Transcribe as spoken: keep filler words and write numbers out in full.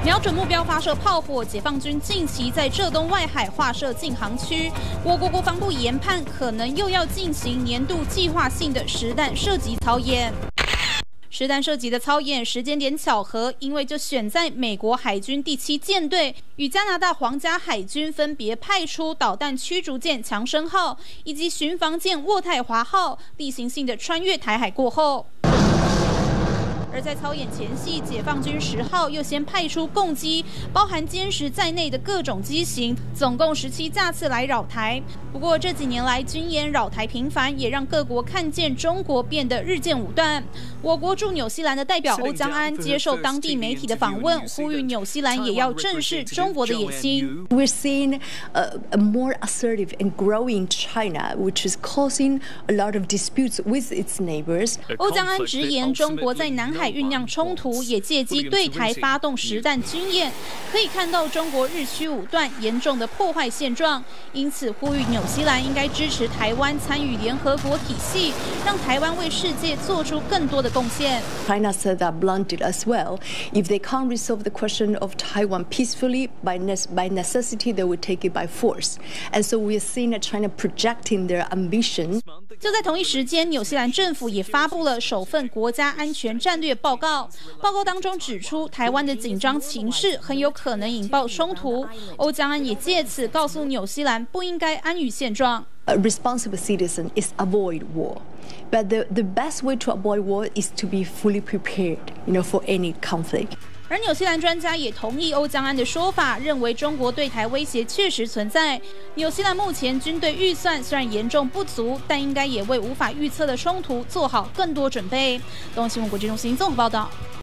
瞄准目标发射炮火，解放军近期在浙东外海划设禁航区。我国国防部研判，可能又要进行年度计划性的实弹射击操演。 实弹射击的操演时间点巧合，因为就选在美国海军第七舰队与加拿大皇家海军分别派出导弹驱逐舰强生号以及巡防舰渥太华号，例行性的穿越台海过后。 而在操演前夕，解放军十号又先派出共机，包含歼十在内的各种机型，总共十七架次来扰台。不过这几年来军演扰台频繁，也让各国看见中国变得日渐武断。我国驻纽西兰的代表欧江安接受当地媒体的访问，呼吁纽西兰也要正视中国的野心。 We're seeing a, a more assertive and growing China, which is causing a lot of disputes with its neighbors. 欧江安直言，中国在南海 酝酿冲突，也借机对台发动实弹军演，可以看到中国日趋武断，严重的破坏现状。因此，呼吁纽西兰应该支持台湾参与联合国体系，让台湾为世界做出更多的贡献。 China said that bluntly as well. If they can't resolve the question of Taiwan peacefully, by by necessity, they will take it by force. And so we're seeing China projecting their ambition. 就在同一时间，纽西兰政府也发布了首份国家安全战略报告。报告当中指出，台湾的紧张情势很有可能引爆冲突。欧江安也借此告诉纽西兰，不应该安于现状。 A responsible citizen is avoid war, but the the best way to avoid war is to be fully prepared, you know, for any conflict. 而纽西兰专家也同意欧江安的说法，认为中国对台威胁确实存在。纽西兰目前军队预算虽然严重不足，但应该也为无法预测的冲突做好更多准备。东新闻国际中心综合报道。